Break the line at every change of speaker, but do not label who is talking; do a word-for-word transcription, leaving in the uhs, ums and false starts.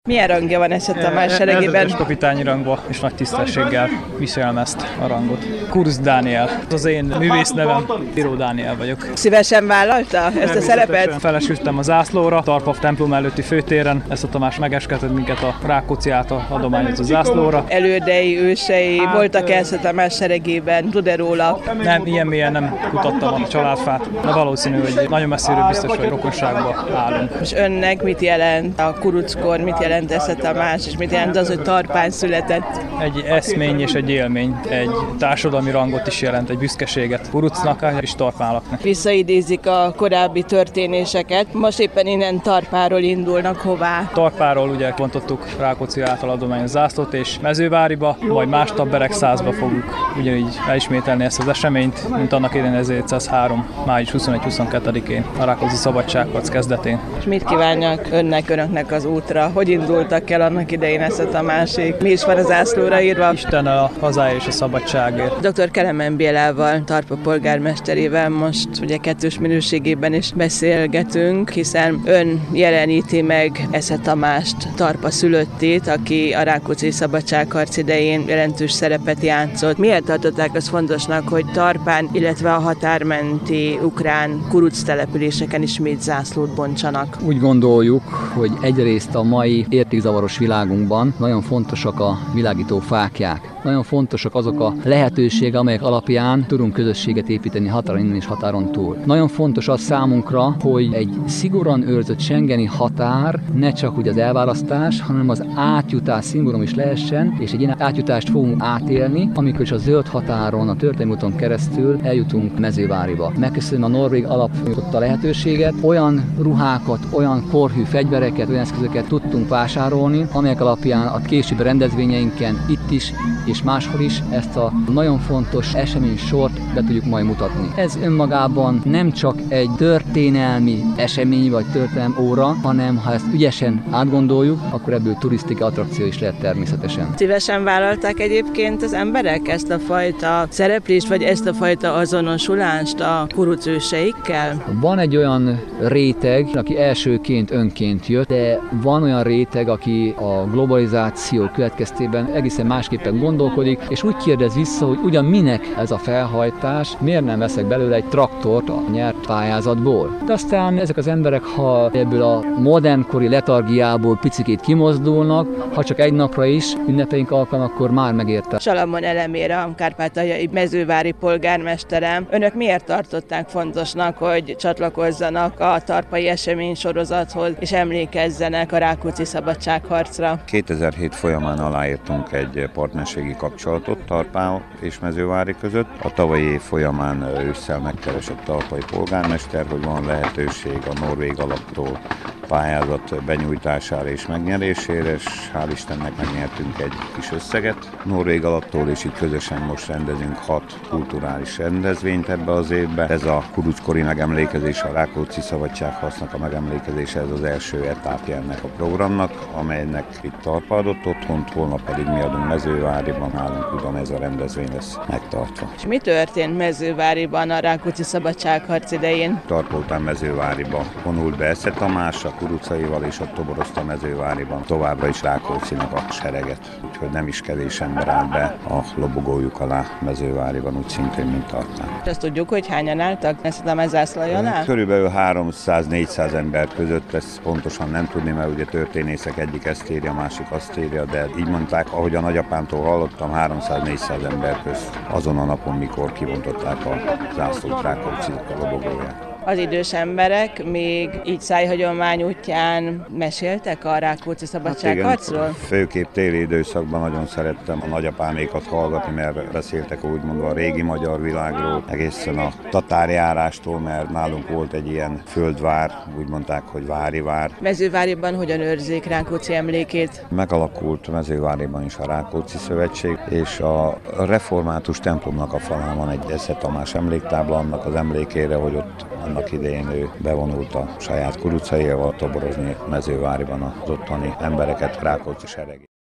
Milyen rangja van Esze Tamás seregében?
Ezredes kapitányi rangba és nagy tisztességgel viselem ezt a rangot. Kurz Dániel. Az én művész nevem, Bíró Dániel vagyok.
Szívesen vállalta ezt a szerepet?
Felesküdtem a zászlóra, Tarpa templom előtti főtéren. Esze Tamás megeskedett minket a Rákóczi által adományozó zászlóra.
Elődei, ősei hát, voltak Esze Tamás seregében, tud-e róla?
Nem, ilyen mélyen nem kutattam a családfát, de valószínű, hogy nagyon messziről biztos, hogy rokonságban állunk.
És önnek mit jelent a kuruckor, mit jelent Esze Tamás, és mit jelent az, hogy Tarpán született?
Egy eszmény és egy élmény, egy társadalmi rangot is jelent, egy büszkeséget Kurucznak és Tarpánnak.
Visszaidézik a korábbi történéseket, most éppen innen Tarpáról indulnak hová?
Tarpáról ugye bontottuk Rákóczi által adományos zászlót, és Mezőváriba, majd másnap Beregszázba fogjuk ugyanígy elismételni ezt az eseményt, mint annak idején ezerhétszázhárom. május huszonegyedike-huszonkettedikén a Rákóczi szabadságharc kezdetén.
És mit kívánjak önnek, önöknek az útra? Hogy indultak el annak idején Esze Tamásék? Mi is van az zászlóra írva?
Isten a hazája és a szabadságért.
doktor Kelemen Bélával, Tarpa polgármesterével most ugye kettős minőségében is beszélgetünk, hiszen ön jeleníti meg Esze Tamást, Tarpa szülöttét, aki a Rákóczi szabadságharc idején jelentős szerepet játszott. Miért tartották azt fontosnak, hogy Tarpán, illetve a határmenti ukrán kuruc településeken ismét zászlót bontsanak?
Úgy gondoljuk, hogy egyrészt a mai értékzavaros világunkban nagyon fontosak a világító fáklyák. Nagyon fontosak azok a lehetőségek, amelyek alapján tudunk közösséget építeni határon innen és határon túl. Nagyon fontos az számunkra, hogy egy szigorúan őrzött schengeni határ ne csak úgy az elválasztás, hanem az átjutás szimbólum is lehessen, és egy ilyen átjutást fogunk átélni, amikor is a zöld határon, a történelmi úton keresztül eljutunk Mezőváriba. Megköszönöm a norvég alap a lehetőséget, olyan ruhákat, olyan korhű fegyvereket, olyan eszközöket tudtunk vásárolni, amelyek alapján a későbbi rendezvényeinken itt is és máshol is ezt a nagyon fontos esemény sort be tudjuk majd mutatni. Ez önmagában nem csak egy történelmi esemény vagy történelmi óra, hanem ha ezt ügyesen átgondoljuk, akkor ebből turisztikai attrakció is lehet természetesen.
Szívesen vállalták egyébként az emberek ezt a fajta szereplést, vagy ezt a fajta azonosulást a kuruc őseikkel?
Van egy olyan réteg, aki elsőként önként jött, de van olyan réteg, aki a globalizáció következtében egészen másképpen gondolkodik, és úgy kérdez vissza, hogy ugyan minek ez a felhajtás, miért nem veszek belőle egy traktort a nyert pályázatból. De aztán ezek az emberek, ha ebből a modernkori letargiából picikét kimozdulnak, ha csak egy napra is ünnepeink alkalom, akkor már megérte.
Salamon Elemér, a kárpátaljai mezővári polgármesterem. Önök miért tartották fontosnak, hogy csatlakozzanak a tarpai eseménysorozathoz, és emlékezzenek a Rákóczi szabadságharcra?
kétezer-hét folyamán aláírtunk egy partnerségi kapcsolatot Tarpá és Mezővári között. A tavalyi év folyamán ősszel megkeresett tarpai polgármester, hogy van lehetőség a norvég alaptól pályázat benyújtására és megnyerésére, és hál' Istennek megnyertünk egy kis összeget norvég alaptól, és így közösen most rendezünk hat kulturális rendezvényt ebbe az évbe. Ez a kuruckori megemlékezés, a Rákóczi szabadságharcnak a megemlékezése, ez az első etapja ennek a programnak, amelynek itt Tarpa adott otthont, holnap pedig mi adunk Mezőváriban, nálunk ugyan ez a rendezvény lesz megtartva.
És mi történt Mezőváriban a Rákóczi szabadságharc idején?
Tarpa után Mezőváriba vonult be Esze Tamás, a kurucaival, és ott toborozta Mezőváriban továbbra is Rákóczinak a sereget. Úgyhogy nem is kevés ember áll be a lobogójuk alá Mezőváriban, úgy szintén, mint Tarpán.
Azt tudjuk, hogy hányan álltak Esze Tamás zászlajánál?
Körülbelül háromszáz-négyszáz ember között, ezt pontosan nem tudni, mert ugye történészek egyik ezt írja, másik azt írja, de így mondták, ahogy a nagyapámtól hallottam, háromszáz-négyszáz ember közt azon a napon, mikor kibontották a zászlót Rákóczinak a lobogóját.
Az idős emberek még így szájhagyomány útján meséltek a Rákóczi szabadságharcról?
Hát főképp téli időszakban nagyon szerettem a nagyapámékat hallgatni, mert beszéltek úgymond a régi magyar világról, egészen a tatárjárástól, mert nálunk volt egy ilyen földvár, úgy mondták, hogy vári vár.
Mezőváriban hogyan őrzik Rákóczi emlékét?
Megalakult Mezőváriban is a Rákóczi Szövetség, és a református templomnak a falán van egy Esze Tamás emléktábla annak az emlékére, hogy ott annak idején ő bevonult a saját kurucaival toborozni Mezőváriban az ottani embereket, Rákóczi sereg.